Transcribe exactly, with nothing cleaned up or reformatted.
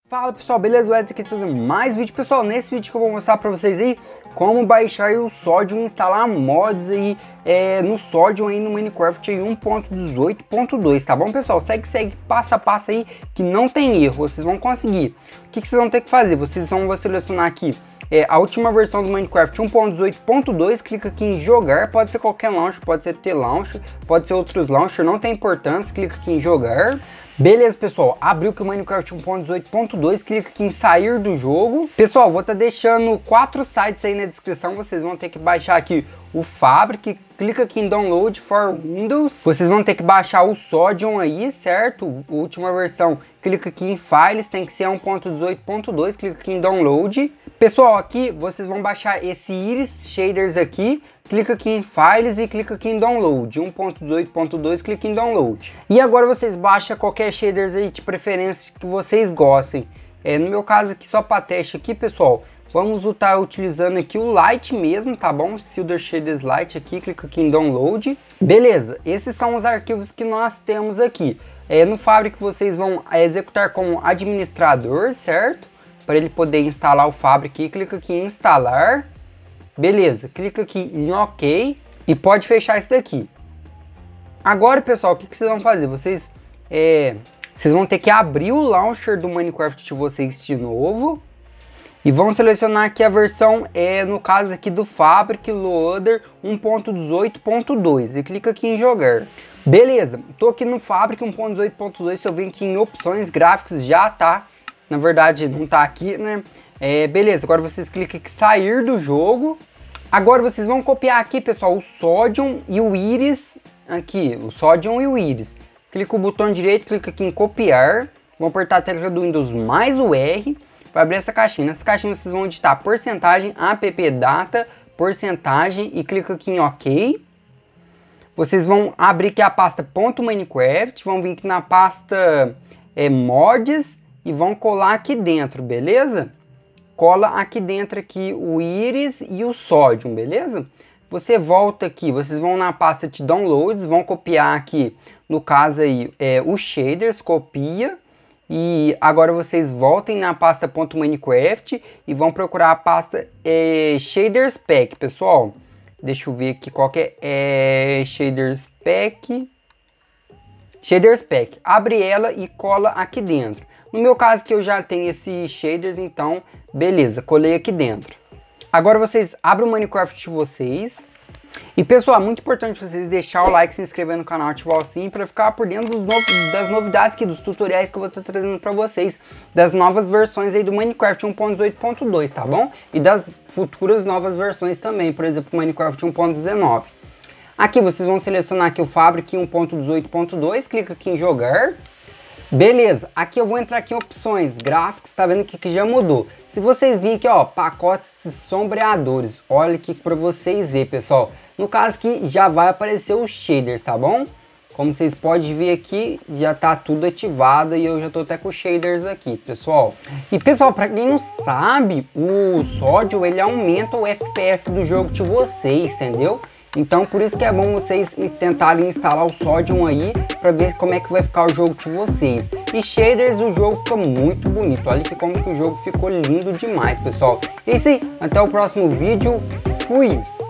Fala pessoal, beleza? O Edson aqui trazendo mais vídeo. Pessoal, nesse vídeo que eu vou mostrar pra vocês aí como baixar o Sodium e instalar mods aí é, no Sodium aí no Minecraft aí um ponto dezoito ponto dois, tá bom pessoal? Segue, segue passo a passo aí que não tem erro, vocês vão conseguir. O que, que vocês vão ter que fazer? Vocês vão selecionar aqui é, a última versão do Minecraft um ponto dezoito ponto dois, clica aqui em jogar, pode ser qualquer launcher, pode ser T-Launcher, pode ser outros launcher, não tem importância, clica aqui em jogar. Beleza, pessoal, abriu que o Minecraft um ponto dezoito ponto dois, clica aqui em sair do jogo. Pessoal, vou estar tá deixando quatro sites aí na descrição, vocês vão ter que baixar aqui o Fabric, clica aqui em Download for Windows. Vocês vão ter que baixar o Sodium aí, certo? A última versão, clica aqui em Files, tem que ser um ponto dezoito ponto dois, clica aqui em Download. Pessoal, aqui vocês vão baixar esse Iris Shaders aqui, clica aqui em Files e clica aqui em Download, um ponto dezoito ponto dois, clica em Download. E agora vocês baixam qualquer shaders aí de preferência que vocês gostem. É, no meu caso aqui só para teste aqui, pessoal, vamos estar utilizando aqui o Light mesmo, tá bom? Silver Shaders Light aqui, clica aqui em Download. Beleza, esses são os arquivos que nós temos aqui. É, no Fabric vocês vão executar como administrador, certo? Para ele poder instalar o Fabric, clica aqui em instalar. Beleza, clica aqui em OK e pode fechar isso daqui. Agora, pessoal, o que, que vocês vão fazer? Vocês, é, vocês vão ter que abrir o launcher do Minecraft de vocês de novo e vão selecionar aqui a versão, é, no caso aqui do Fabric Loader um ponto dezoito ponto dois e clica aqui em jogar. Beleza, tô aqui no Fabric um ponto dezoito ponto dois, se eu venho aqui em opções gráficos já tá, na verdade não tá aqui, né? É, beleza, agora vocês clicam aqui em sair do jogo. Agora vocês vão copiar aqui, pessoal, o Sodium e o Iris. Aqui, o Sodium e o Iris. Clica o botão direito, clica aqui em copiar. Vão apertar a tecla do Windows mais o R. Vai abrir essa caixinha. Nessa caixinha vocês vão digitar porcentagem, appdata, porcentagem e clica aqui em OK. Vocês vão abrir aqui a pasta .minecraft, vão vir aqui na pasta é, mods e vão colar aqui dentro, beleza? Cola aqui dentro aqui o Iris e o Sodium, beleza? Você volta aqui, vocês vão na pasta de downloads, vão copiar aqui, no caso aí, é, os shaders, copia. E agora vocês voltem na pasta .minecraft e vão procurar a pasta é, Shaders Pack, pessoal. Deixa eu ver aqui qual que é, é Shaders Pack. Shaders Pack, abre ela e cola aqui dentro. No meu caso que eu já tenho esses shaders, então beleza, colei aqui dentro. Agora vocês abrem o Minecraft de vocês. E pessoal, é muito importante vocês deixar o like, se inscrever no canal, ativar o sininho para ficar por dentro dos no... das novidades aqui, dos tutoriais que eu vou estar trazendo para vocês, das novas versões aí do Minecraft um ponto dezoito ponto dois, tá bom? E das futuras novas versões também, por exemplo, o Minecraft um ponto dezenove. Aqui vocês vão selecionar aqui o Fabric um ponto dezoito ponto dois, clica aqui em jogar. Beleza, aqui eu vou entrar aqui em opções, gráficos, tá vendo aqui que já mudou. Se vocês virem aqui, ó, pacotes de sombreadores, olha aqui para vocês verem, pessoal. No caso aqui já vai aparecer os shaders, tá bom? Como vocês podem ver aqui, já tá tudo ativado e eu já tô até com os shaders aqui, pessoal. E pessoal, para quem não sabe, o Sodium, ele aumenta o F P S do jogo de vocês, entendeu? Então por isso que é bom vocês tentarem instalar o Sodium aí para ver como é que vai ficar o jogo de vocês. E shaders, o jogo fica muito bonito. Olha que como que o jogo ficou lindo demais, pessoal. É isso aí, até o próximo vídeo. Fui!